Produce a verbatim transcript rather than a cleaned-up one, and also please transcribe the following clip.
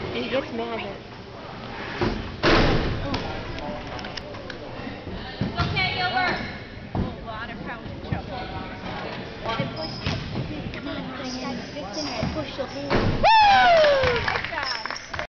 He gets mad at Okay, Gilbert. Oh, Waterfowl in trouble. I pushed it. Come on, Diane. Fix it. I pushed your hand.